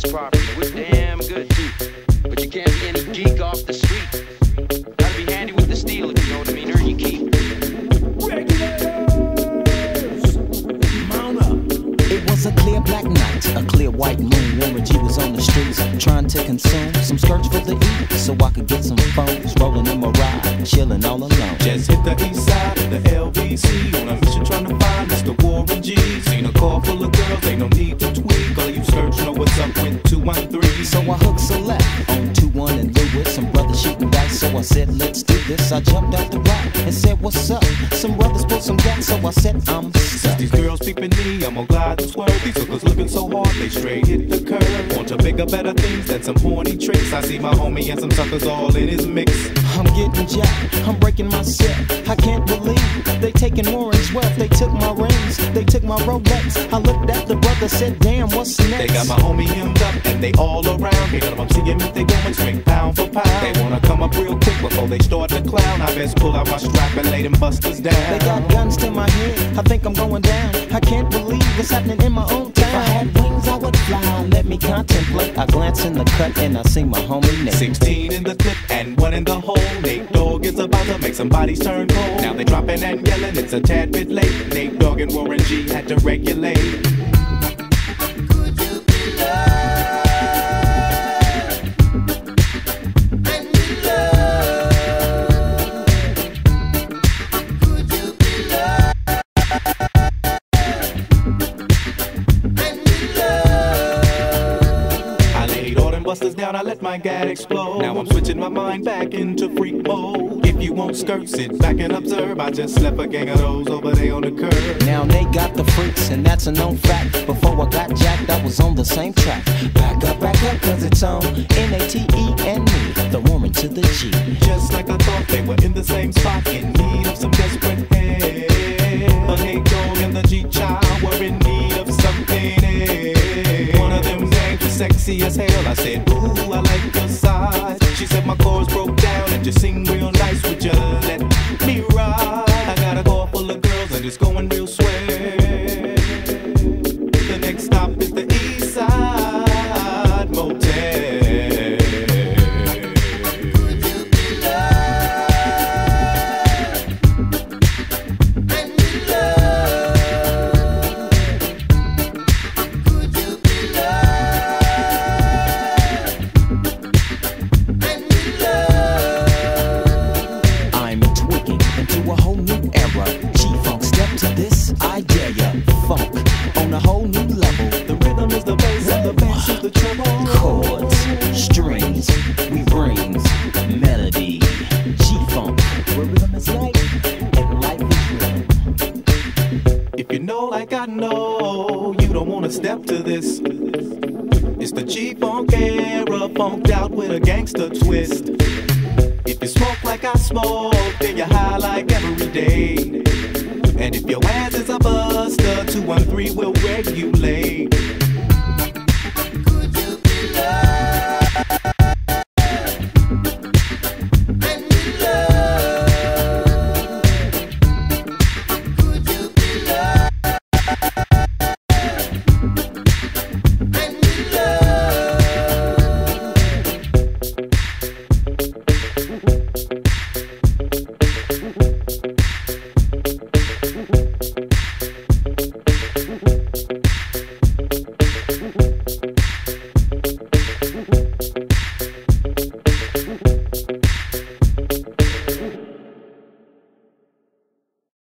this property. We're damn good too. But you can't be any geek off the street. Gotta be handy with the steel, if you know what I mean. Earn your keep. It was a clear black night, a clear white moon. Warren G was on the streets trying to consume some skirts for the E, so I could get some phones. Rolling in my ride, chilling all alone. Just hit the east side of the LBC on a mission trying to find Mr. Warren G. Seen a car full of girls, ain't no need to tweak. All you skirts know what's up with 213. So I hooked select on 2-1 and Lewis. Some brothers shooting dice, so I said, let's do this. I jumped out the rock and said, what's up? Some brothers pulled some gas, so I said, I'm stuck. Since these girls peeping me, I'm gonna glide and swerve. These hookers looking so hard, they straight hit the curve. Want to bigger, better things than some horny tricks. I see my homie and some suckers all in his mix. I'm getting jacked, I'm breaking myself. I can't believe they taking Warren's wealth. They took my rings, they took my Rolex. I looked at the brother, said, damn, what's next? They got my homie hemmed up and they all around. Can't none of them see him if they going straight pound for pound. They wanna come up real quick before they start to clown. I best pull out my strap and lay them busters down. They got guns to my head, I think I'm going down. I can't believe what's happening in my own town. If I had wings, I would fly, let me contemplate. I glance in the cut and I see my homie Nate. 16 in the clip and 1 in the hole. Nate Dogg is about to make some bodies turn cold. Now they dropping and yelling, it's a tad bit late. Nate Dogg and Warren G had to regulate. Busters down, I let my gad explode. Now I'm switching my mind back into freak mode. If you won't skirt, sit back and observe. I just slept a gang of those over there on the curb. Now they got the freaks, and that's a known fact. Before I got jacked, I was on the same track. Back up, cause it's on N-A-T-E and me, the Warren to the G. Just like I thought, they were in the same spot, in need of some desperate help. But Nate Dogg and the G-Child were in need of something else. One of them names was sexy as hell. I said, ooh, I like your size. She said my chords broke down and just sing real nice. Would you let me ride? I got a car full of girls and it's going real swell. The next stop is the East Side Motel. Chords, strings, we brings melody, G-funk, where rhythm is life and life is rhythm. If you know like I know, you don't wanna step to this. It's the G-funk era, funked out with a gangster twist. If you smoke like I smoke, then you're high like every day. And if your ass is a buster, 213 will regulate.